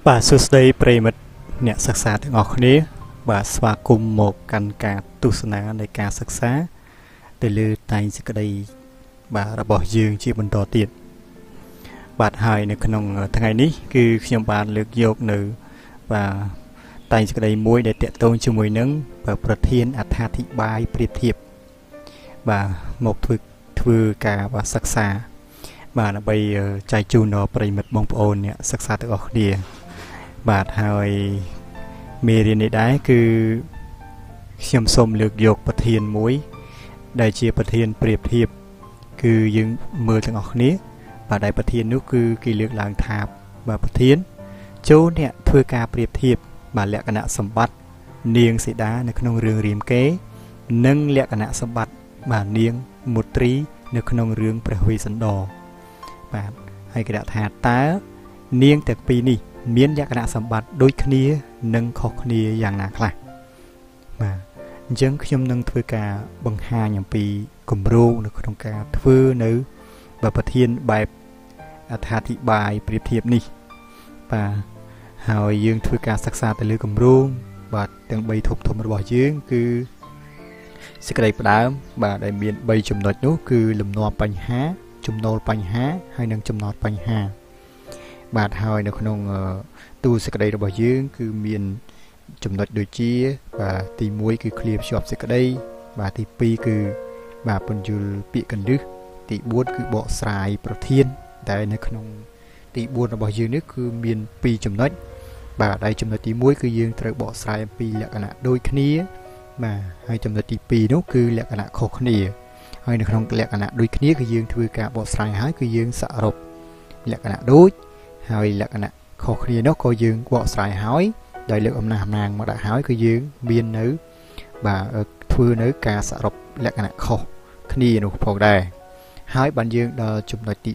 បាទសួស្តីប្រិមិត្តអ្នកសិក្សាទាំងអស់គ្នាបាទស្វាគមន៍មកកាន់ការទស្សនានៃការសិក្សាទៅលើតែងសេចក្តីបាទរបស់យើងជាបន្តទៀតបាទហើយនៅក្នុងថ្ងៃនេះគឺខ្ញុំបានលើកយកនៅបាទតែងសេចក្តីមួយដែលតាក់ទងជាមួយនឹងប្រធានអត្ថាធិប្បាយប្រៀបធៀបបាទមកធ្វើការបាទសិក្សាបាទដើម្បីចែកជូនដល់ប្រិមិត្តបងប្អូនអ្នកសិក្សាទាំងអស់គ្នាបាទហើយមេរៀននេះដែរគឺខ្ញុំសូមលើកយកប្រធានមួយដែលជាប្រធានប្រៀបធៀបគឺយើងមើលទាំងអស់គ្នាបាទដែលប្រធាននោះគឺគេលើកឡើងថាបាទប្រធានចូលអ្នកធ្វើការប្រៀបធៀបបាទលក្ខណៈសម្បត្តិនាងសីតានៅក្នុងរឿងរាមកេរ្តិ៍និងលក្ខណៈសម្បត្តិបាទនាងមុទ្រីនៅក្នុងរឿងព្រះវេស្សន្តរបាទហើយគេដាក់ថាតើនាងទាំងពីរនេះមានលក្ខណៈសម្បត្តិដូចគ្នានិងខុសគ្នាយ៉ាងណាខ្លះបាទអញ្ចឹងខ្ញុំនឹងធ្វើការបង្ហាញអំពីគម្រោងនៅក្នុងការធ្វើនៅប្រធានបែបអត្ថាធិប្បាយប្រៀបធៀបនេះបាទហើយយើងធ្វើការសិក្សាទៅលើគម្រោងបាទទាំង3ធំធំរបស់យើងគឺសេចក្តីផ្ដើមបាទដែលមាន3ចំណុចនោះគឺលំនាំបញ្ហាចំណូលបញ្ហាហើយនិងចំណោទបញ្ហាបាទហើយនៅក្នុងទូសេចក្តីរបស់យើងគឺមានចំណុចដូចជាបាទទី1គឺឃ្លាភ្ជាប់សេចក្តីបាទទី2គឺបាទពន្យល់ពាក្យកន្លឹះទី4គឺបកស្រាយប្រធានដែលនៅក្នុងទី4របស់យើងនេះគឺមាន2ចំណុចបាទហើយចំណុចទី1គឺយើងត្រូវបកស្រាយអំពីលក្ខណៈដូចគ្នាបាទហើយចំណុចទី2នោះគឺលក្ខណៈខុសគ្នាហើយនៅក្នុងលក្ខណៈដូចគ្នាគឺយើងធ្វើការបកស្រាយហើយគឺយើងសរុបលក្ខណៈដូចហើយលក្ខណៈខុសគ្នានោះក៏យើងបកស្រាយហើយដោយលើកអំណះអំណាងមកដាក់ហើយគឺយើងមាននៅបាទធ្វើនៅការសរុបលក្ខណៈខុសគ្នានោះផងដែរហើយបានយើងដល់ចំណុចទី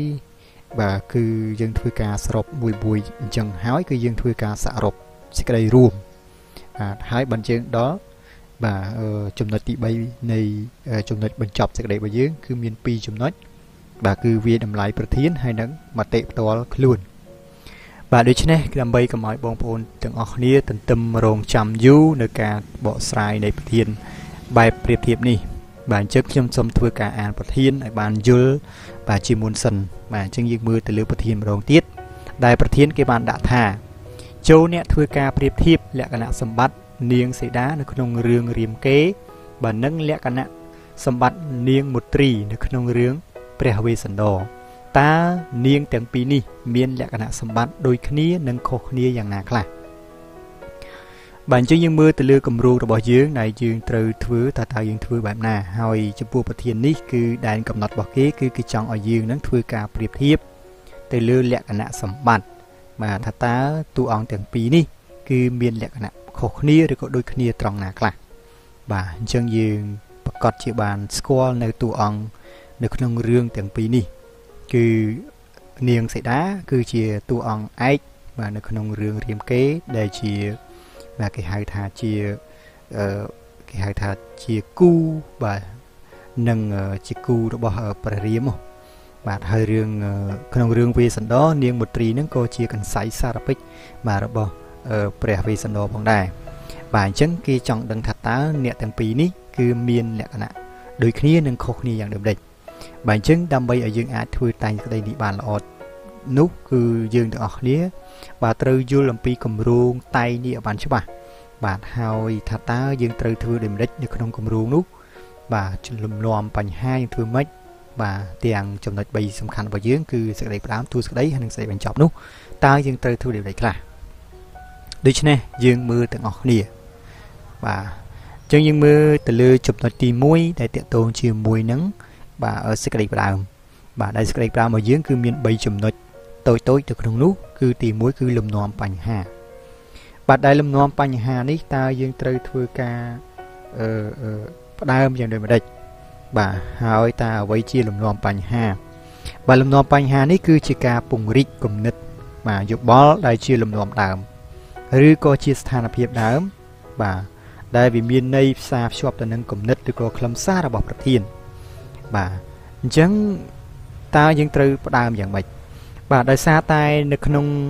3បាទគឺយើងធ្វើការសរុបមួយអញ្ចឹងហើយគឺយើងធ្វើការសរុបសេចក្តីរួមបាទហើយបានយើងដល់បាទចំណុចទី3នៃចំណុចបញ្ចប់សេចក្តីរបស់យើងគឺមាន2ចំណុចបាទគឺវាតម្លៃប្រធានហើយនិងមតិផ្ទាល់ខ្លួនបាទដូច្នេះដើម្បីកុំឲ្យបងប្អូនទាំងអស់គ្នាទន្ទឹមរង់ចាំយូរនៅការបកស្រាយនៃប្រធានបែបប្រៀបធៀបនេះបាទអញ្ចឹងខ្ញុំសូមធ្វើការអានប្រធានឲ្យបានយល់បាទជាមុនសិនបាទអញ្ចឹងយើងមើលទៅលើប្រធានម្ដងទៀតដែលប្រធានគេបានដាក់ថាចូលអ្នកធ្វើការប្រៀបធៀបលក្ខណៈសម្បត្តិនាងសីតានៅក្នុងរឿងរាមកេរ្តិ៍បាទនិងលក្ខណៈសម្បត្តិនាងមុទ្រីនៅក្នុងរឿងព្រះវេស្សន្តរតើនាងទាំងពីរនេះមានលក្ខណៈសម្បត្តិដូចគ្នានិងខុសគ្នាយ៉ាងណាខ្លះបាទអញ្ចឹងយើងមើលទៅលើគម្រោងរបស់យើងដែលយើងត្រូវធ្វើតើយើងធ្វើបែបណាហើយចំពោះប្រធាននេះគឺដែនកំណត់របស់គេគឺគេចង់ឲ្យយើងនឹងធ្វើការប្រៀបធៀបទៅលើលក្ខណៈសម្បត្តិបាទថាតើតួអង្គទាំងពីរនេះគឺមានលក្ខណៈខុសគ្នាឬក៏ដូចគ្នាត្រង់ណាខ្លះបាទអញ្ចឹងយើងប្រកាសជាបានស្គាល់នៅតួអង្គនៅក្នុងរឿងទាំងពីរនេះគឺនាងសីតាគឺជាតួអង្គឯកបាទនៅក្នុងរឿងរាមកេរ្តិ៍ដែលជាបាទគេហៅថាជាគូបាទនិងជាគូរបស់ព្រះរាមបាទហើយរឿងក្នុងរឿងវេស្សន្តរនាងមុទ្រីនឹងក៏ជាកន្សៃសារពេចបាទរបស់ព្រះវេស្សន្តរផងដែរបាទអញ្ចឹងគេចង់ដឹងថាតើអ្នកទាំងពីរនេះគឺមានលក្ខណៈដូចគ្នានិងខុសគ្នាយ៉ាងដូចម្ដេចបាទអញ្ចឹងដើម្បីឲ្យយើងអាចធ្វើតែងក្តីនេះបានល្អនោះគឺយើងទាំងអស់គ្នាបាទត្រូវយល់អំពីគម្រោងតែងនេះឲ្យបានច្បាស់បាទហើយថាតើយើងត្រូវធ្វើដូចម្ដេចនៅក្នុងគម្រោងនោះបាទលំនាំបញ្ហាយើងធ្វើម៉េចបាទទាំងចំណុច3សំខាន់របស់យើងគឺសេចក្តីផ្ដើមទូសេចក្តីហើយនិងសេចក្តីបញ្ចប់នោះតើយើងត្រូវធ្វើដូចម្ដេចខ្លះដូច្នេះយើងមើលទាំងអស់គ្នាបាទអញ្ចឹងយើងមើលទៅលើចំណុចទី1ដែលតកតងជាមួយនឹងបាទសេចក្តីផ្ដើមបាទដែលសេចក្តីផ្ដើមរបស់យើងគឺមាន3ចំណុចតូចទៅក្នុងនោះគឺទី1គឺលំនាំបញ្ហាបាទដែលលំនាំបញ្ហានេះតើយើងត្រូវធ្វើការផ្ដើមយ៉ាងដូចម្ដេចបាទហើយតើអ្វីជាលំនាំបញ្ហាបាទលំនាំបញ្ហានេះគឺជាការពង្រីកគំនិតបាទយោបល់ដែលជាលំនាំដើមឬក៏ជាស្ថានភាពដើមបាទដែលវាមានន័យផ្សារភ្ជាប់ទៅនឹងគំនិតឬក៏ខ្លឹមសាររបស់ប្រធានបាទអញ្ចឹងតើយើងត្រូវផ្ដើមយ៉ាងម៉េចបាទដោយសារតែនៅក្នុង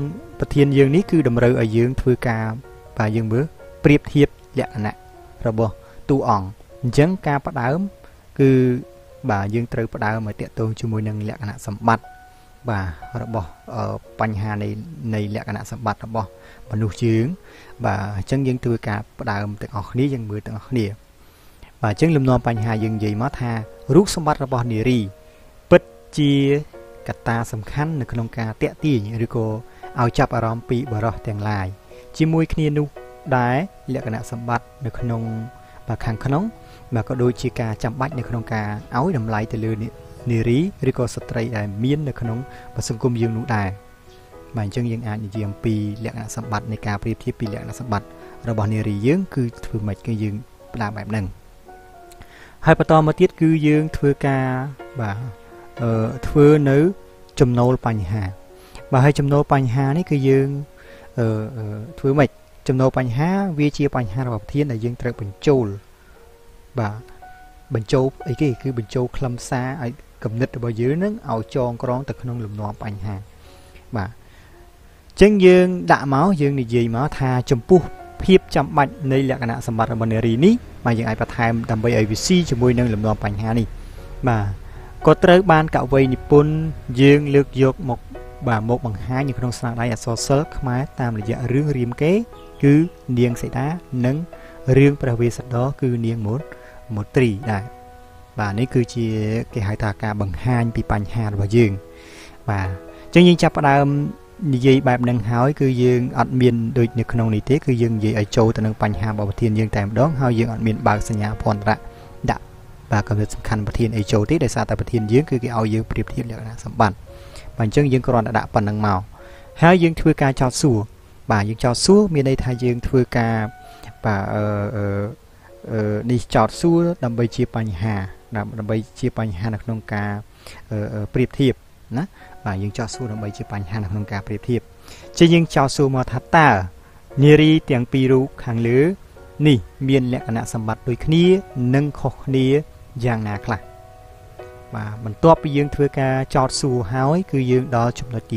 ប្រធានយើងនេះគឺតម្រូវឲ្យយើងធ្វើការបាទយើងមើលប្រៀបធៀបលក្ខណៈរបស់តួអង្គអញ្ចឹងការផ្ដើមគឺបាទយើងត្រូវផ្ដើមឲ្យតាក់ទងជាមួយនឹងលក្ខណៈសម្បត្តិបាទរបស់បញ្ហានៃលក្ខណៈសម្បត្តិរបស់មនុស្សយើងបាទអញ្ចឹងយើងធ្វើការផ្ដើមទាំងអស់គ្នាយើងមើលទាំងអស់គ្នាបាទអញ្ចឹងលំនាំបញ្ហាយើងនិយាយមកថារូបសម្បត្តិរបស់នារីពិតជាកត្តាសំខាន់នៅក្នុងការតាក់ទាញឬក៏ឲ្យចាប់អារម្មណ៍ពីបរិសុទ្ធទាំងឡាយជាមួយគ្នានោះដែរលក្ខណៈសម្បត្តិនៅក្នុងបាទខាងក្នុងបាទក៏ដូចជាការចាំបាច់នៅក្នុងការឲ្យតម្លៃទៅលើនារីឬក៏ស្ត្រីដែលមាននៅក្នុងសង្គមយើងនោះដែរបាទអញ្ចឹងយើងអាចនិយាយអំពីលក្ខណៈសម្បត្តិនៃការប្រៀបធៀបពីលក្ខណៈសម្បត្តិរបស់នារីយើងគឺធ្វើម៉េចគឺយើងផ្ដើមបែបហ្នឹងហើយបន្តមកទៀតគឺយើងធ្វើការបាទធ្វើនៅចំណូលបញ្ហាបាទហើយចំណូលបញ្ហានេះគឺយើងធ្វើម៉េចចំណូលបញ្ហាវាជាបញ្ហារបស់ប្រធានដែលយើងត្រូវបញ្ចូលបាទបញ្ចូលអីគេគឺបញ្ចូលខ្លឹមសារឲ្យគំនិតរបស់យើងនឹងឲ្យចងក្រងទៅក្នុងលំនាំបញ្ហាបាទអញ្ចឹងយើងដាក់មកយើងនិយាយមកថាចំពោះភាពចាំបាច់នៃលក្ខណៈសម្បត្តិរបស់នារីនេះបាទយើងអាចបន្ថែមដើម្បីឲ្យវាស៊ីជាមួយនឹងលំនាំបញ្ហានេះបាទក៏ត្រូវបានកវីនិពន្ធយើងលើកយកមកបាទមកបង្ហាញនៅក្នុងស្នាដៃអក្សរសិល្ប៍ខ្មែរតាមរយៈរឿងរាមកេរ្តិ៍គឺនាងសីតានិងរឿងព្រះវេស្សន្តរគឺនាងមទ្រីដែរបាទនេះគឺជាគេហៅថាការបង្ហាញពីបញ្ហារបស់យើងបាទអញ្ចឹងយើងចាប់ផ្ដើមនិយាយបែបហ្នឹងហើយគឺយើងអត់មានដូចនៅក្នុងនេះទេគឺយើងនិយាយឲ្យចូលទៅនឹងបញ្ហារបស់ប្រធានយើងតែម្ដងហើយយើងអត់មានបើកសញ្ញាភ័ន្តរៈដាក់បាទកំណត់សំខាន់ប្រធានអីចូលទេដោយសារតែប្រធានយើងគឺគេឲ្យយើងប្រៀបធៀបលក្ខណៈសម្បត្តិបាទអញ្ចឹងយើងគ្រាន់តែដាក់ប៉ុណ្្នឹងមកហើយយើងធ្វើការចោទសួរបាទយើងចោទសួរមានន័យថាយើងធ្វើការបាទនេះចោទសួរដើម្បីជាបញ្ហាដើម្បីជាបញ្ហានៅក្នុងការប្រៀបធៀបណាបាទយើងចោទសួរដើម្បីជាបញ្ហានៅក្នុងការប្រៀបធៀបជាយើងចោទសួរមកថាតើនារីទាំងពីររូបខាងលើនេះមានលក្ខណៈសម្បត្តិដូចគ្នានិងខុសគ្នាយ៉ាងណាខ្លះបាទបន្ទាប់ពីយើងធ្វើការចោទសួរហើយគឺយើងដល់ចំណុចទី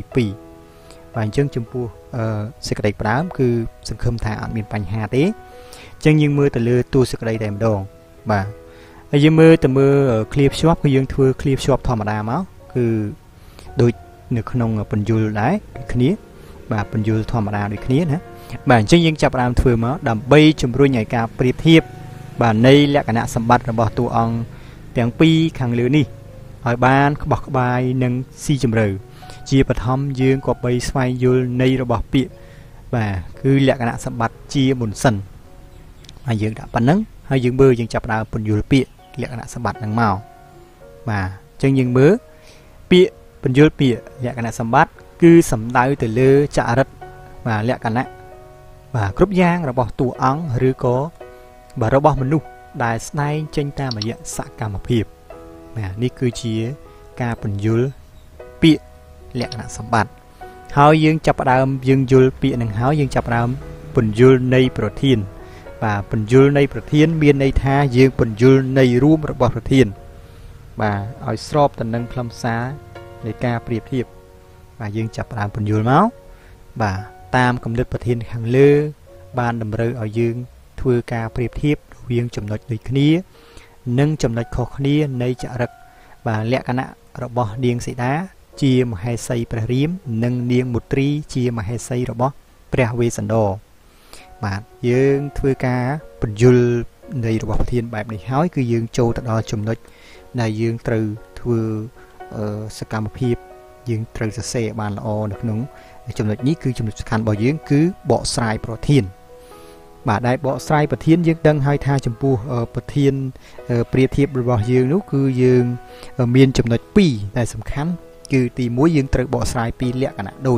2បាទអញ្ចឹងចំពោះសេចក្តីផ្ដើមគឺសង្ឃឹមថាអត់មានបញ្ហាទេអញ្ចឹងយើងមើលទៅលើតួសេចក្តីតែម្ដងបាទហើយយើងមើលឃ្លាភ្ជាប់គឺយើងធ្វើឃ្លាភ្ជាប់ធម្មតាមកគឺដូចនៅក្នុងពន្យល់ដែរដូចគ្នាបាទពន្យល់ធម្មតាដូចគ្នាណាបាទអញ្ចឹងយើងចាប់ផ្ដើមធ្វើមកដើម្បីជំរុញឲ្យការប្រៀបធៀបបាទនៃលក្ខណៈសម្បត្តិរបស់តួអង្គទាំងពីរខាងលើនេះឲ្យបានក្បោះក្បាយនិងស៊ីជម្រៅជាបឋមយើងក៏បីស្វែងយល់នៃរបស់ពាក្យបាទគឺលក្ខណៈសម្បត្តិជាមុនសិនហើយយើងដាក់ប៉ុណ្ណឹងហើយយើងមើលយើងចាប់ផ្ដើមពន្យល់ពាក្យលក្ខណៈសម្បត្តិហ្នឹងមកបាទអញ្ចឹងយើងមើលពាក្យពន្យល់ពាក្យលក្ខណៈសម្បត្តិគឺសំដៅទៅលើចរិតបាទលក្ខណៈបាទគ្រប់យ៉ាងរបស់តួអង្គឬក៏បាទរបស់មនុស្សដែលស្ដែងចេញតាមរយៈសកម្មភាពបាទនេះគឺជាការពន្យល់ពាក្យលក្ខណៈសម្បត្តិហើយយើងចាប់ផ្ដើមយើងយល់ពាក្យនឹងហើយយើងចាប់ផ្ដើមពន្យល់នៃប្រធានបាទពន្យល់នៃប្រធានមានន័យថាយើងពន្យល់នៃរួមរបស់ប្រធានបាទឲ្យស្របទៅនឹងខ្លឹមសារនៃការប្រៀបធៀបបាទយើងចាប់ផ្ដើមពន្យល់មកបាទតាមគំនិតប្រធានខាងលើបានតម្រូវឲ្យយើងធ្វើការប្រៀបធៀបរវាងចំណុចដូចគ្នានិងចំណុចខុសគ្នានៃចរិតបាទលក្ខណៈរបស់នាងសីតាជាមហេសីព្រះរាមនិងនាងមទ្រីជាមហេសីរបស់ព្រះវេស្សន្តរបាទយើងធ្វើការពន្យល់នៃរបស់ប្រធានបែបនេះហើយគឺយើងចូលទៅដល់ចំណុចដែលយើងត្រូវធ្វើសកម្មភាពយើងត្រូវសរសេរបានល្អនៅក្នុងចំណុចនេះគឺចំណុចសំខាន់របស់យើងគឺបកស្រាយប្រធានបាទដែលបកស្រាយប្រធានយើងដឹងហើយថាចំពោះប្រធានប្រៀបធៀបរបស់យើងនោះគឺយើងមានចំណុច2ដែលសំខាន់គឺទី1យើងត្រូវបកស្រាយពីលក្ខណៈដូច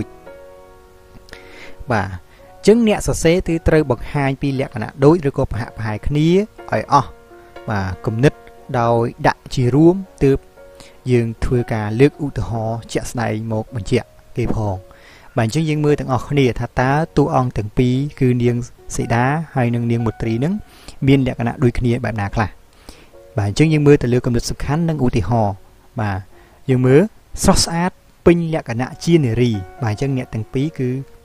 បាទអញ្ចឹងអ្នកសរសេរគឺត្រូវបង្ហាញពីលក្ខណៈដូចឬក៏ប្រហាក់ប្រហែលគ្នាឲ្យអស់បាទគំនិតដោយដាក់ជារួមទើបយើងធ្វើការលើកឧទាហរណ៍ជាក់ស្ដែងមកបញ្ជាក់គេផងបាទអញ្ចឹងយើងមើលទាំងអស់គ្នាថាតើតួអង្គទាំងពីរគឺនាងសីតាហើយនិងនាងមទ្រីនឹងមានលក្ខណៈដូចគ្នាបែបណាខ្លះបាទអញ្ចឹងយើងមើលទៅលើគំនិតសំខាន់និងឧទាហរណ៍បាទយើងមើលស្រស់ស្អាតពេញលក្ខណៈជានារីបាទអញ្ចឹងអ្នកទាំងពីរគឺ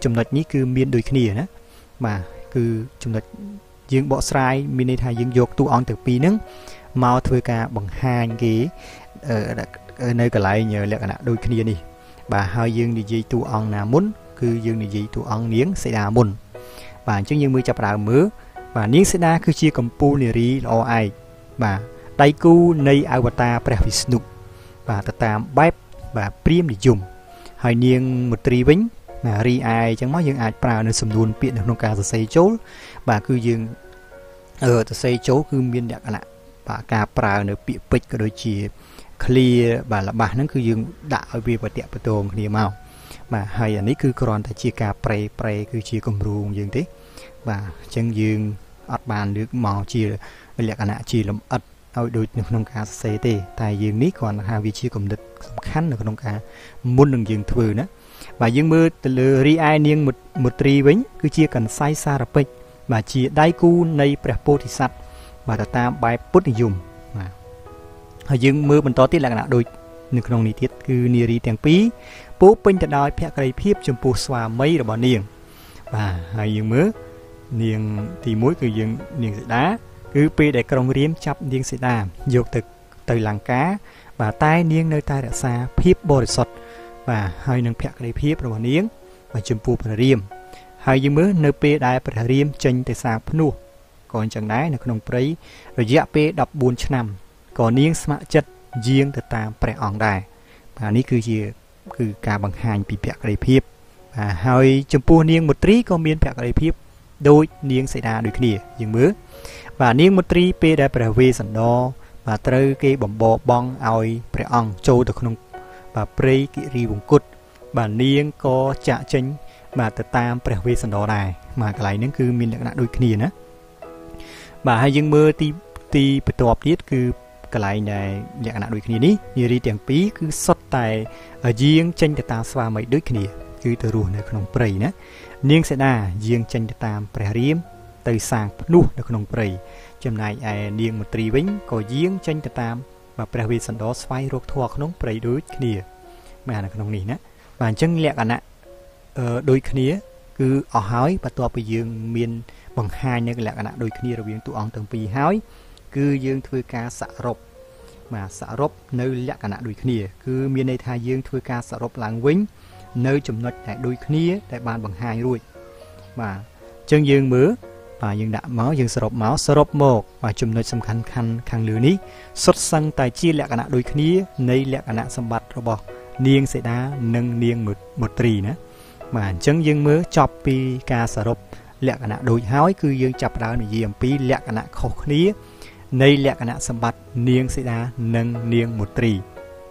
ចំណុចនេះគឺមានដូចគ្នាណាបាទគឺចំណុចយើងបកស្រាយមានន័យថាយើងយកតួអង្គទាំងពីរហ្នឹងមកធ្វើការបង្ហាញគេនៅកន្លែងលក្ខណៈដូចគ្នានេះបាទហើយយើងនិយាយតួអង្គណាមុនគឺយើងនិយាយតួអង្គនាងសីតាមុនបាទអញ្ចឹងយើងមើលចាប់ផ្ដើមមើលបាទនាងសីតាគឺជាកំពូលនារីល្អឯកបាទដៃគូនៃអវតារព្រះវិស្ណុបាទទៅតាមបែបបាទព្រាហ្មណ៍និយមហើយនាងមទ្រីវិញណារីឯអញ្ចឹងមកយើងអាចប្រើនៅសំនួនពាក្យនៅក្នុងការសរសេរចូលបាទគឺយើងសរសេរចូលគឺមានលក្ខណៈបាទការប្រើនៅពាក្យពេចន៍ក៏ដូចជា clear បាទល្បះហ្នឹងគឺយើងដាក់ឲ្យវាប្រតិបត្តិគ្នាមកបាទហើយអានេះគឺគ្រាន់តែជាការប្រេគឺជាគម្រោងយើងទេបាទអញ្ចឹងយើងអត់បានលើកមកជាលក្ខណៈជាលម្អិតឲ្យដូចនៅក្នុងការសរសេរទេតែយើងនេះគ្រាន់តែថាវាជាគំនិតសំខាន់នៅក្នុងការមុននឹងយើងធ្វើណាបាទយើងមើលទៅលើរីឯនាងមទ្រីវិញគឺជាកន្សៃសារពេជ្របាទជាដៃគូនៃព្រះពោធិសត្វបាទទៅតាមបែបពុទ្ធនិយមបាទហើយយើងមើលបន្តទៀតលក្ខណៈដូចនៅក្នុងនេះទៀតគឺនារីទាំងពីរពោពេញទៅដោយភក្ដីភាពចំពោះស្វាមីរបស់នាងបាទហើយយើងមើលនាងទី1គឺយើងនាងសីតាគឺពេលដែលក្រុងរាមចាប់នាងសីតាយកទៅលង្កាបាទតែនាងនៅតែរក្សាភាពបរិសុទ្ធបាទហើយនឹងភក្ដីភាពរបស់នាងបាទចំពោះព្រះរាមហើយយើងមើលនៅពេលដែលព្រះរាមចេញទៅសាងភ្នោះក៏អញ្ចឹងដែរនៅក្នុងព្រៃរយៈពេល14ឆ្នាំក៏នាងស្ម័គ្រចិត្តយាងទៅតាមព្រះអង្គដែរបាទនេះគឺការបង្ហាញពីភក្ដីភាពបាទហើយចំពោះនាងមទ្រីក៏មានភក្ដីភាពដូចនាងសីតាដូចគ្នាយើងមើលបាទនាងមទ្រីពេលដែលព្រះវេស្សន្តរបាទត្រូវគេបំបបង់ឲ្យព្រះអង្គចូលទៅក្នុងបាទព្រៃគិរីវង្គតបាទនាងក៏ចាក់ចេញបាទទៅតាមព្រះវេស្សន្តរដែរបាទកន្លែងហ្នឹងគឺមានលក្ខណៈដូចគ្នាណាបាទហើយយើងមើលទីបន្ទាប់ទៀតគឺកន្លែងដែលលក្ខណៈដូចគ្នានេះនារីទាំងពីរគឺសុទ្ធតែយាងចេញទៅតាមស្វាមីដូចគ្នាគឺទៅរស់នៅក្នុងព្រៃណានាងសីតាយាងចេញទៅតាមព្រះរាមទៅសាងភ្នោះនៅក្នុងព្រៃចំណែកឯនាងមទ្រីវិញក៏យាងចេញទៅតាមព្រះវេស្សន្តរស្វែងរកធម៌ក្នុងព្រៃដូចគ្នាបាទនៅក្នុងនេះណាបាទអញ្ចឹងលក្ខណៈដូចគ្នាគឺអស់ហើយបន្ទាប់ពីយើងមានបង្ហាញនៅលក្ខណៈដូចគ្នារវាងតួអង្គទាំងពីរហើយគឺយើងធ្វើការសរុបបាទសរុបនៅលក្ខណៈដូចគ្នាគឺមានន័យថាយើងធ្វើការសរុបឡើងវិញនៅចំណុចដែលដូចគ្នាដែលបានបង្ហាញរួចបាទអញ្ចឹងយើងមើលបាទយើងដាក់មកយើងសរុបមកបាទចំណុចសំខាន់ខាងលើនេះសុទ្ធសឹងតែជាលក្ខណៈដូចគ្នានៃលក្ខណៈសម្បត្តិរបស់នាងសីតានិងនាងមទ្រីណាបាទអញ្ចឹងយើងមើលចប់ពីការសរុបលក្ខណៈដូចហើយគឺយើងចាប់ផ្ដើមនិយាយអំពីលក្ខណៈខុសគ្នានៃលក្ខណៈសម្បត្តិនាងសីតានិងនាងមទ្រី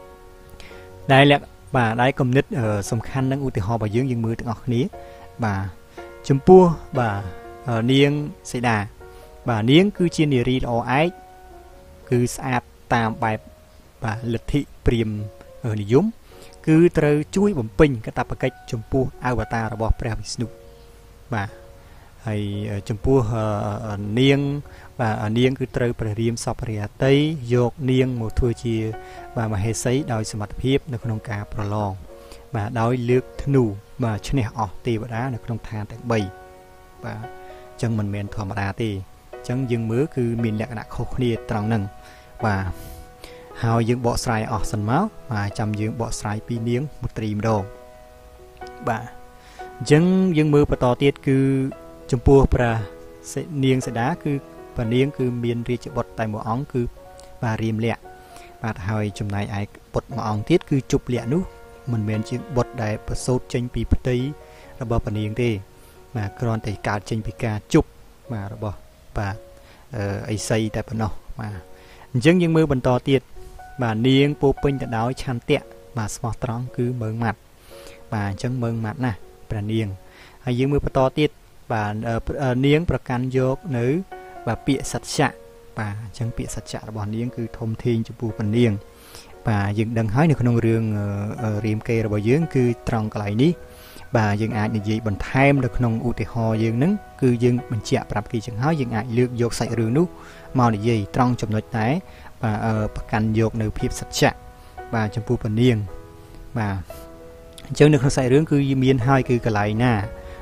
ដែលគំនិតសំខាន់នឹងឧទាហរណ៍របស់យើងមើលទាំងអស់គ្នាបាទចំពោះបាទនាងសីតាបាទនាងគឺជានារីល្អឯកគឺស្អាតតាមបែបបាទលទ្ធិព្រាហ្មណ៍និយមគឺត្រូវជួយបំពេញកាតព្វកិច្ចចំពោះអវតាររបស់ព្រះវិស្ណុបាទហើយចំពោះនាងបាទនាងគឺត្រូវព្រះរាមសពរាតីយកនាងមកធ្វើជាបាទមហេសីដោយសមត្ថភាពនៅក្នុងការប្រឡងបាទដោយលើកធ្នូបាទឈ្នះអស់ទេវតានៅក្នុងឋានទាំង3បាទអញ្ចឹងមិនមែនធម្មតាទេអញ្ចឹងយើងមើលគឺមានលក្ខណៈខុសគ្នាត្រង់ហ្នឹងបាទហើយយើងបកស្រាយអស់សិនមកបាទចាំយើងបកស្រាយពីនាងមទ្រីម្ដងបាទអញ្ចឹងយើងមើលបន្តទៀតគឺចំពោះព្រះនាងសីតាគឺព្រះនាងគឺមានរាជបុត្រតែមួយអង្គគឺបាទរាមលក្ខណ៍បាទហើយចំណែកឯបុត្រមួយអង្គទៀតគឺជប់លក្ខណ៍នោះមិនមែនជាបុត្រដែលប្រសូតចេញពីផ្ទៃរបស់ព្រះនាងទេបាទគ្រាន់តែកើតចេញពីការជប់បាទរបស់បាទអីសីតែប៉ុណ្ណោះបាទអញ្ចឹងយើងមើលបន្តទៀតបាទនាងពោពេញទៅដោយឆន្ទៈបាទស្មោះត្រង់គឺមើងម៉ាត់បាទអញ្ចឹងមើងម៉ាត់ណាស់ព្រះនាងហើយយើងមើលបន្តទៀតបាទនាងប្រកាន់យកនៅបាទពាក្យសច្ចៈបាទអញ្ចឹងពាក្យសច្ចៈរបស់នាងគឺធំធេងចំពោះព្រះនាងបាទយើងដឹងហើយនៅក្នុងរឿងរាមកេរ្តិ៍របស់យើងគឺត្រង់កន្លែងនេះបាទយើងអាចនិយាយបន្ថែមនៅក្នុងឧទាហរណ៍យើងហ្នឹងគឺយើងបញ្ជាក់ប្រាប់គេចឹងហើយយើងអាចលើកយកសាច់រឿងនោះមកនិយាយត្រង់ចំណុចតែបាទប្រកាន់យកនៅភាពសច្ចៈបាទចំពោះព្រះនាងបាទអញ្ចឹងនៅក្នុងសាច់រឿងគឺមានហើយគឺកន្លែងណា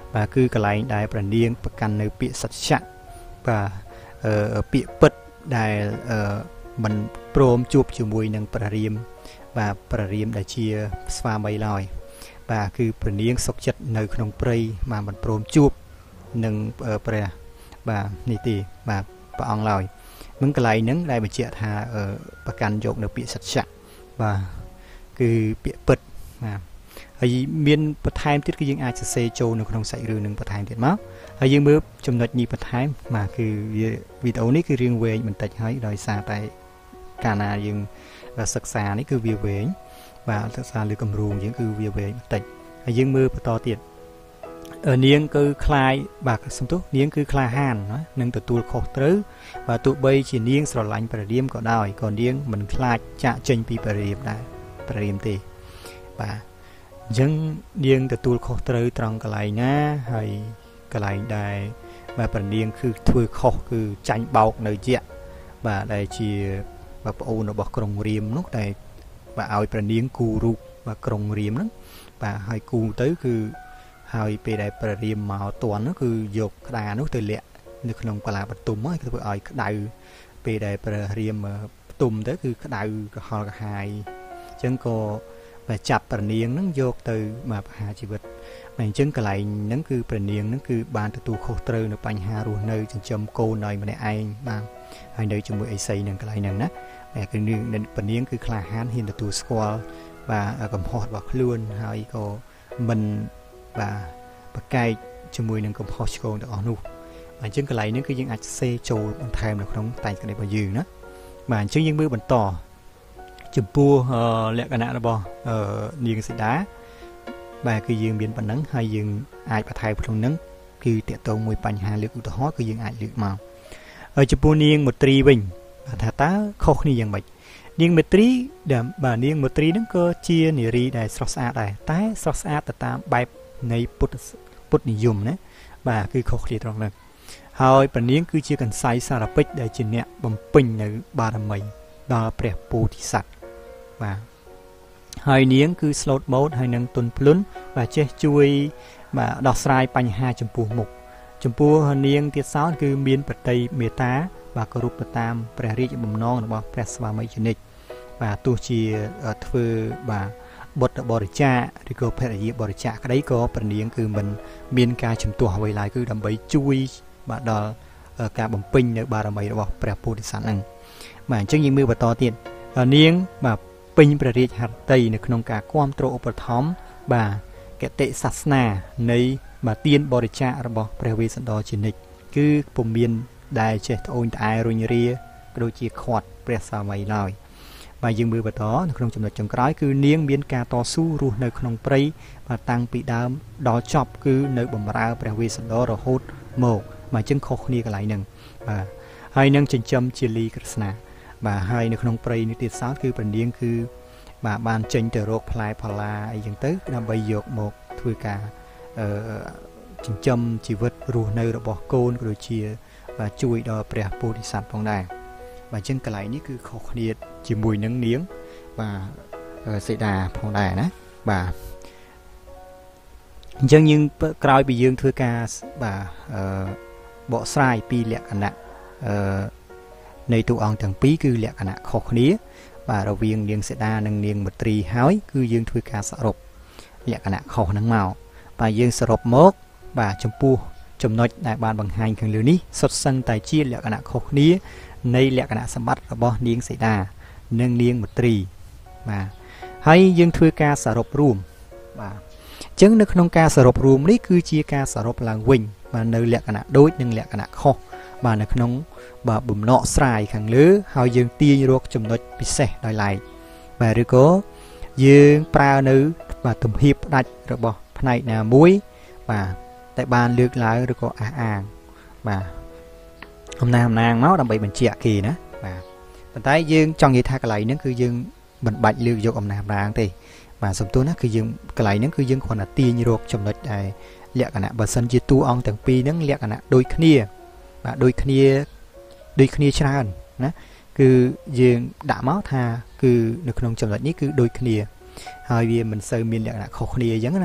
và cứ cái lại đại bản niênประกันនៅពាក្យសច្ចៈបាទពាក្យពិតដែលមិនព្រមជួបជាមួយនឹងព្រះរាមបាទព្រះរាមដែលជាស្វាមីឡើយបាទគឺព្រះនាងសុខចិត្តនៅក្នុងព្រៃបាទមិនព្រមជួបនឹងព្រះបាទនេះទេបាទព្រះអង្គឡើយនឹងកន្លែងហ្នឹងដែលបញ្ជាក់ថាប្រកាន់យកនៅពាក្យសច្ចៈបាទគឺពាក្យពិតបាទហើយមានបន្ថែមទៀតគឺយើងអាចសរសេរចូលនៅក្នុងសាច់រឿងនឹងបន្ថែមទៀតមកហើយយើងមើលចំណុចនេះបន្ថែមបាទគឺវីដេអូនេះគឺរឿងវែងបន្តិចហើយដោយសារតែកាលណាយើងសិក្សានេះគឺវាវែងបាទសិក្សាលើគម្រោងយើងគឺវាវែងបន្តិចហើយយើងមើលបន្តទៀតនាងគឺคล้ายបាទសំទោសនាងគឺក្លាហានណានឹងទទួលខុសត្រូវបាទទោះបីជានាងស្រឡាញ់ព្រះរាមក៏ដោយក៏នាងមិនខ្លាចចាកចេញពីព្រះរាមដែរព្រះរាមទេបាទអញ្ចឹងនាងទទួលខុសត្រូវត្រង់កន្លែងណាហើយកន្លែងដែរបាទព្រះនាងគឺធ្វើខុសគឺចាញ់បោកនៅយៈបាទដែលជាបាទប្អូនរបស់ក្រុងរាមនោះតែបាទឲ្យព្រះនាងគូរូបបាទក្រុងរាមហ្នឹងបាទហើយគូទៅគឺហើយពេលដែលព្រះរាមមកតន់នោះគឺយកក្តារនោះទៅលាក់នៅក្នុងកាឡាបន្ទុំហើយធ្វើឲ្យក្តៅពេលដែលព្រះរាមផ្ទុំទៅគឺក្តៅក្រហល់ក្រហាយអញ្ចឹងក៏ចាប់ព្រះនាងហ្នឹងយកទៅមកប្រហារជីវិតតែអញ្ចឹងកន្លែងហ្នឹងគឺព្រះនាងហ្នឹងគឺបានទទួលខុសត្រូវនៅបញ្ហារស់នៅចិញ្ចឹមកូនឲ្យម្នាក់ឯងបាទហើយនៅជាមួយអេសីនឹងកន្លែងហ្នឹងណាតែគឺព្រះនាងគឺក្លាហានហ៊ានទទួលស្គាល់បាទកំហុសរបស់ខ្លួនហើយក៏មិនបាទប្រកែកជាមួយនឹងកំហុសឆ្គងទាំងអស់នោះអញ្ចឹងកន្លែងនេះគឺយើងអាចសេចូលបន្ថែមនៅក្នុងតែងក្តីរបស់យើងណាបាទអញ្ចឹងយើងមើលបន្តចំពោះលក្ខណៈរបស់នាងសីតាបាទគឺយើងមានប៉ុណ្ណឹងហើយយើងអាចបន្ថែមក្នុងហ្នឹងគឺតកតងមួយបញ្ហាលើកឧទាហរណ៍គឺយើងអាចលើកមកហើយចំពោះនាងមទ្រីវិញថាតើខុសគ្នាយ៉ាងម៉េចនាងមទ្រីដែលបាទនាងមទ្រីហ្នឹងក៏ជានារីដែលស្រស់ស្អាតដែរតែស្រស់ស្អាតទៅតាមបែបនៃពុទ្ធនិយមណាបាទគឺខុសគ្នាត្រង់ហ្នឹងហើយព្រះនាងគឺជាកន្សៃសារពេចដែលជាអ្នកបំពេញនៅបារមីដល់ព្រះពោធិសត្វបាទហើយនាងគឺស្លូតម៉ូតហើយនឹងទុនភ្លុនបាទចេះជួយបាទដោះស្រាយបញ្ហាចំពោះមុខចំពោះនាងទៀតសោតគឺមានប្រតិមេត្តាបាទគោរពទៅតាមព្រះរាជបំណងរបស់ព្រះស្វាមីជានិច្ចបាទទោះជាធ្វើបាទបុត្របរិច្ចាគឬក៏ភរិយាបរិច្ចាគក្តីក៏ព្រះនាងគឺមិនមានការជំទាស់អ្វីឡើយគឺដើម្បីជួយបាទដល់ការបំពេញនៅបារមីរបស់ព្រះពោធិសត្វហ្នឹងបាទអញ្ចឹងយើងមើលបន្តទៀតនាងបាទពេញព្រះរាជហឫទ័យនៅក្នុងការគ្រប់គ្រងឧបត្ថម្ភបាទគតិសាសនានៃបាទទានបរិច្ចាគរបស់ព្រះវេស្សន្តរជានិច្ចគឺពុំមានដែលចេះត្អូញត្អែរុញរាក៏ដូចជាខាត់ព្រះសាមីឡើយបាទយើងមើលបន្តនៅក្នុងចំណុចចុងក្រោយគឺនាងមានការតស៊ូរស់នៅក្នុងព្រៃបាទតាំងពីដើមដល់ចប់គឺនៅបម្រើព្រះវេស្សន្តររហូតមកបាទអញ្ចឹងខុសគ្នាកន្លែងហ្នឹងបាទហើយនឹងចិញ្ចឹមជាលីក្រស្នាបាទហើយនៅក្នុងព្រៃនេះទៀតសោតគឺព្រះនាងគឺបាទបានចេញទៅរកផ្លែផល្លាអីចឹងទៅដើម្បីយកមកធ្វើការចិញ្ចឹមជីវិតរស់នៅរបស់កូនក៏ដូចជាបាទជួយដល់ព្រះពោធិសត្វផងដែរបាទអញ្ចឹងកន្លែងនេះគឺខុសគ្នាជាមួយនឹងនាងបាទសីតាផងដែរណាបាទអញ្ចឹងយើងក្រោយពីយើងធ្វើការបាទបកស្រាយពីលក្ខណៈនៃតួអង្គទាំងពីរគឺលក្ខណៈខុសគ្នាបាទរវាងនាងសីតានិងនាងមទ្រីហើយគឺយើងធ្វើការសរុបលក្ខណៈខុសហ្នឹងមកបាទយើងសរុបមកបាទចំពោះចំណុចដែលបានបង្ហាញខាងលើនេះសុទ្ធសឹងតែជាលក្ខណៈខុសគ្នានៃលក្ខណៈសម្បត្តិរបស់នាងសីតានិងនាងមទ្រីបាទហើយយើងធ្វើការសរុបរួមបាទអញ្ចឹងនៅក្នុងការសរុបរួមនេះគឺជាការសរុបឡើងវិញបាទនៅលក្ខណៈដូចនិងលក្ខណៈខុសបាទនៅក្នុងបាទបំណកស្រាយខាងលើហើយយើងទាញរកចំណុចពិសេសដោយឡែកបាទឬក៏យើងប្រើនៅបាទទំហៀបផ្ដាច់របស់ផ្នែកណាមួយបាទតែបានលើកឡើងឬក៏អះអាងបាទអំណាងមកដើម្បីបញ្ជាក់គេណាបាទប៉ុន្តែយើងចង់និយាយថាកន្លែងហ្នឹងគឺយើងមិនបាច់លើកយកអំណាងទេបាទសំទោសណាគឺយើងកន្លែងហ្នឹងគឺយើងគ្រាន់តែទាញរកចំណុចដែលលក្ខណៈបើសិនជាតួអង្គទាំងពីរហ្នឹងលក្ខណៈដូចគ្នាបាទដូចគ្នាច្រើនណាគឺយើងដាក់មកថាគឺនៅក្នុងចំណុចនេះគឺដូចគ្នាហើយវាមិនសូវមានលក្ខណៈខុសគ្នាអញ្ចឹងណា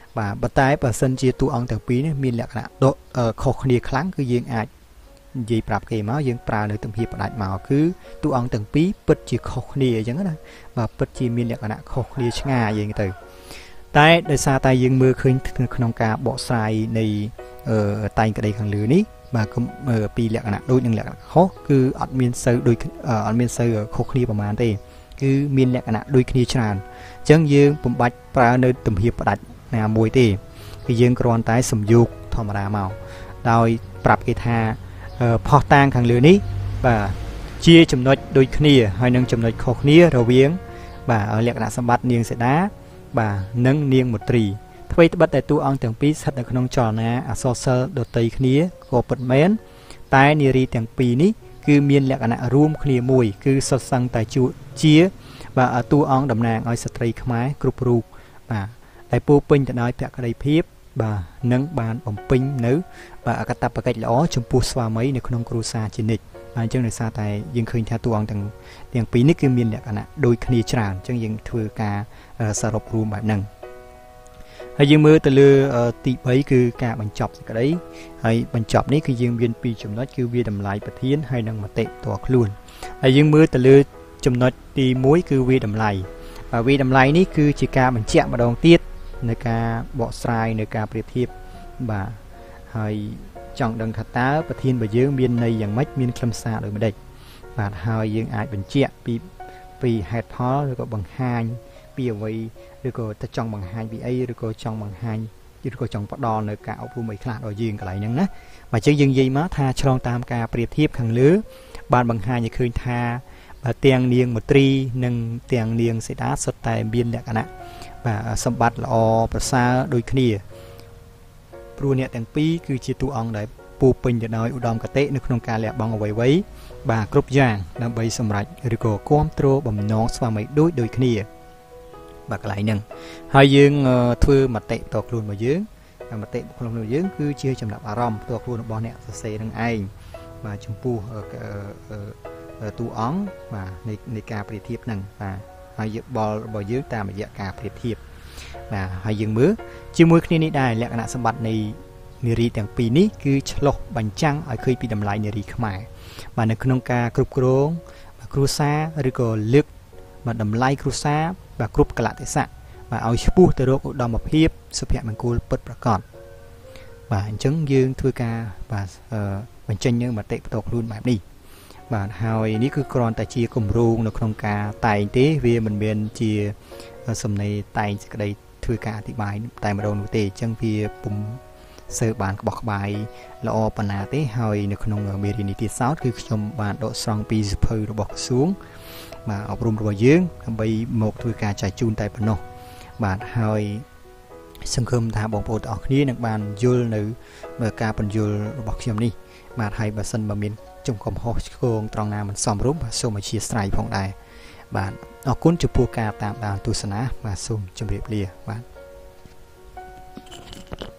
បាទប៉ុន្តែបើសិនជាតួអង្គទាំងពីរនេះមានលក្ខណៈខុសគ្នាខ្លាំងគឺយើងអាចនិយាយប្រាប់គេមកយើងប្រើនៅទំហៀបផ្ដាច់មកគឺតួអង្គទាំងពីរពិតជាខុសគ្នាអញ្ចឹងណាបាទពិតជាមានលក្ខណៈខុសគ្នាឆ្ងាយយើងទៅតែដោយសារតែយើងមើលឃើញក្នុងការបកស្រាយនៃតែងក្តីខាងលើនេះបាទពីលក្ខណៈដូចនិងលក្ខណៈខុសគឺអត់មានសូវដូចអត់មានសូវខុសគ្នាប្រហែលទេគឺមានលក្ខណៈដូចគ្នាច្រើនអញ្ចឹងយើងពុំបាច់ប្រើនៅទំហៀបផ្ដាច់ណាមួយទេគឺយើងគ្រាន់តែសំយោគធម្មតាមកដោយប្រាប់គេថាផុសតាងខាងលើនេះបាទជាចំណុចដូចគ្នាហើយនឹងចំណុចខុសគ្នារវាងបាទលក្ខណៈសម្បត្តិនាងសេតាបាទនិងនាងមទ្រីអ្វីត្បិតតែតួអង្គទាំងពីរស្ថិតនៅក្នុងចលនាអក្សរសិល្ប៍ដតីគ្នាក៏ពិតមែនតែនារីទាំងពីរនេះគឺមានលក្ខណៈរួមគ្នាមួយគឺសុទ្ធសឹងតែជាបាទតួអង្គតំណាងឲ្យស្ត្រីខ្មែរគ្រប់រូបបាទដែលពោពេញទៅដោយភក្ដីភាពបាទនឹងបានបំពេញនៅបាទអកតបកិច្ចល្អចំពោះស្វាមីនៅក្នុងគ្រួសារជានិច្ចបាទអញ្ចឹងដោយសារតែយើងឃើញថាតួអង្គទាំងពីរនេះគឺមានលក្ខណៈដូចគ្នាច្រើនអញ្ចឹងយើងធ្វើការសរុបរួមបែបហ្នឹងហើយយើងមើលទៅលើទី3គឺការបញ្ចប់សេចក្តីហើយបញ្ចប់នេះគឺយើងមាន2ចំណុចគឺវាតម្លៃប្រធានហើយនិងមតិផ្ទាល់ខ្លួនហើយយើងមើលទៅលើចំណុចទី1គឺវាតម្លៃបាទវាតម្លៃនេះគឺជាការបញ្ជាក់ម្ដងទៀតនៅការបកស្រាយនៅការប្រៀបធៀបបាទហើយចង់ដឹងថាតើប្រធានរបស់យើងមានន័យយ៉ាងម៉េចមានខ្លឹមសារដូចម្ដេចបាទហើយយើងអាចបញ្ជាក់ពីហេតុផលឬក៏បង្ហាញពីអ្វីឬក៏ទៅចង់បង្ហាញពីអីឬក៏ចង់បង្ហាញឬក៏ចង់ផ្ដល់នៅការអប់រំអីខ្លះដល់យើងកន្លែងហ្នឹងណាបាទអញ្ចឹងយើងនិយាយមកថាឆ្លងតាមការប្រៀបធៀបខាងលើបានបង្ហាញឲ្យឃើញថាបាទទាំងនាងមទ្រីនិងទាំងនាងសេតាសុទ្ធតែមានលក្ខណៈបាទសម្បត្តិល្អប្រសើរដូចគ្នាព្រោះអ្នកទាំងពីរគឺជាតួអង្គដែលពោពេញទៅដោយឧត្តមគតិនៅក្នុងការលះបង់អ្វីៗបាទគ្រប់យ៉ាងដើម្បីសម្រេចឬក៏គាំទ្របំណងស្វាមីដូចគ្នាបាទកន្លែងហ្នឹងហើយយើងធ្វើមតិផ្ទាល់ខ្លួនរបស់យើងមតិផ្ទាល់ខ្លួនរបស់យើងគឺជាចំណាប់អារម្មណ៍ផ្ទាល់ខ្លួនរបស់អ្នកសរសេរនឹងឯងបាទចំពោះតួអង្គបាទនៃការប្រៀបធៀបហ្នឹងបាទហើយយោបល់របស់យើងតាមរយៈការប្រៀបធៀបបាទហើយយើងមើលជាមួយគ្នានេះដែរលក្ខណៈសម្បត្តិនៃនារីទាំងពីរនេះគឺឆ្លុះបញ្ចាំងឲ្យឃើញពីតម្លៃនារីខ្មែរបាទនៅក្នុងការគ្រប់គ្រងគ្រួសារឬក៏លើកបាទតម្លៃគ្រួសារបាទគ្រប់កលៈទេសៈបាទឲ្យឆ្ពោះទៅរកឧត្តមភាពសុភមង្គលពិតប្រាកដបាទអញ្ចឹងយើងធ្វើការបាទបញ្ចេញនៅមតិផ្ទាល់ខ្លួនបែបនេះបាទហើយនេះគឺគ្រាន់តែជាគម្រោងនៅក្នុងការតែងទេវាមិនមែនជាសំណេរតែងសេចក្តីធ្វើការអធិប្បាយតែម្ដងនោះទេអញ្ចឹងវាពុំសើបានក្បោះក្បាយល្អប៉ុណ្ណាទេហើយនៅក្នុងមេរៀននីតិសាស្ត្រគឺខ្ញុំបានដកស្រង់ពីសៀវភៅរបស់ក្រសួងបាទអប់រំរបស់យើងដើម្បីមកធ្វើការចែកជូនតែប៉ុណ្ណោះបាទហើយសង្ឃឹមថាបងប្អូនទាំងអស់គ្នានឹងបានយល់នៅការបញ្យល់របស់ខ្ញុំនេះបាទហើយបើសិនបើមានកំហុសឆ្គងត្រង់ណាមិនសមរម្យបាទសូមអធិស្ឋានផងដែរបាទអរគុណចំពោះការតាមដានទស្សនាបាទសូមជម្រាបលាបាទ